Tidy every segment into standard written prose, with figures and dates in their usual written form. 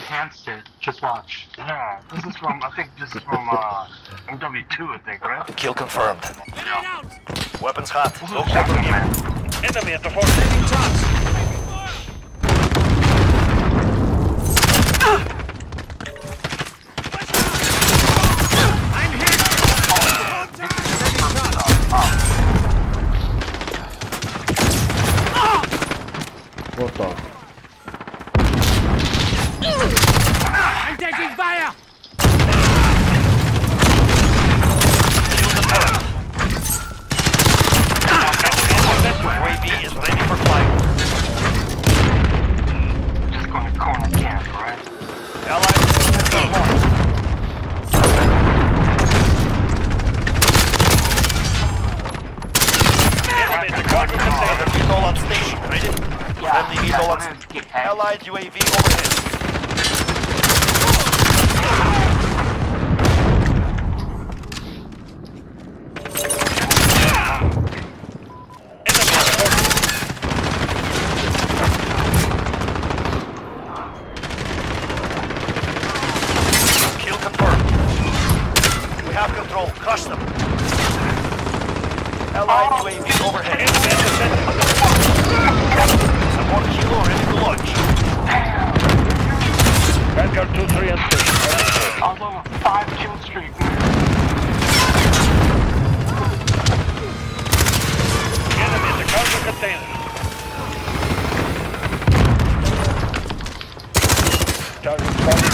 enhanced it. Just watch. Yeah, this is from, I think this is from MW2, I think, right? Kill confirmed. Yeah. Weapons hot. This is Look the second over man. Enemy at the force. Taking shots. What the? I'm taking fire! UAV is ready for flight. Just going to corner camp, right? Allied enemy in the cargo container. VTOL on station. Ready? Friendly VTOL on station. Allied UAV overhead. Control, crush them. Allied UAV overhead. Support kilo ready to launch. Vanguard 2, 3, and 6. I'm on a 5 kill streak. Enemy in the cargo container. Target spotted.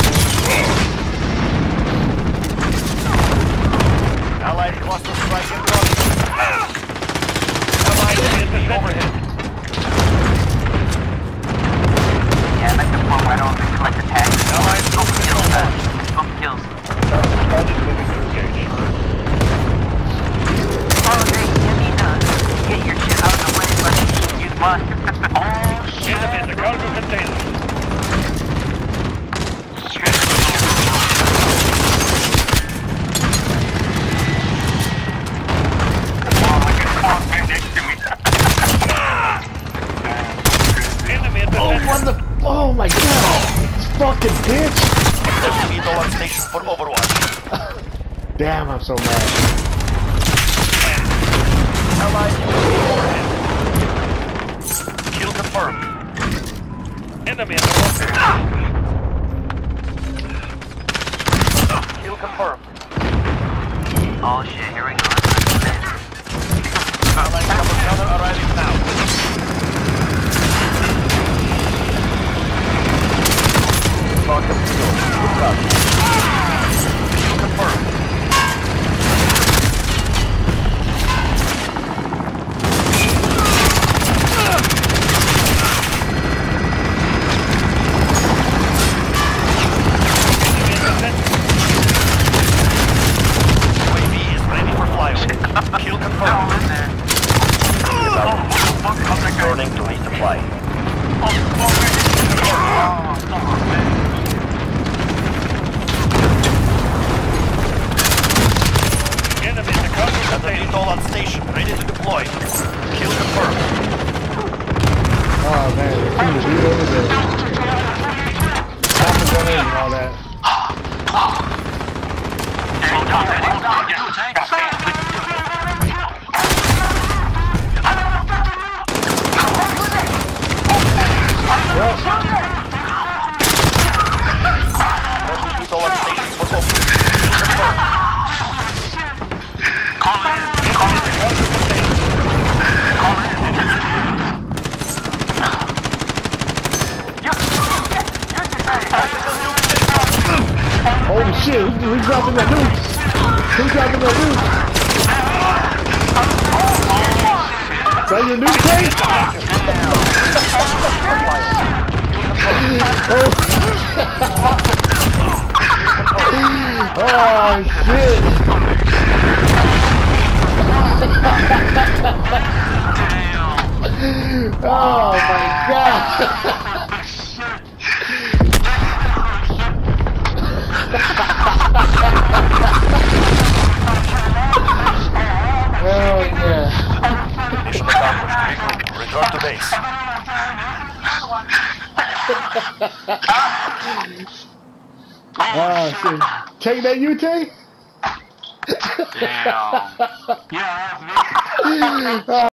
Allied cluster strike in front. Allied UAV overhead. Yeah, like the one right on the collect the tag. Allied Both kills. Both kills. Target moving to engage. Oh, hey, you need to get your shit out of the way, but use mine. Oh, shit. Enemy in the cargo container. Oh my god! Fucking bitch! VTOL on station for Overwatch. Damn, I'm so mad. Allied UAV overhead. Kill confirmed. Enemy in the water. Kill confirmed. Oh shit, here we go. Allied counter arriving now. Confirmed. UAV is ready for flyover. Kill confirmed. Returning to resupply. Enemy in the cargo container. VTOL on station, ready to deploy. Kill confirmed. Oh man, there's too many dudes over there. Time to go in and all that. VTOL on station for open. Holy shit, who's dropping that nukes? Who's dropping that nukes? Is that your nuke tank? Oh shit! Oh my god! Oh yeah! Mission accomplished. Return to base. Shit. Take that, you take? Damn. Yeah, that's me.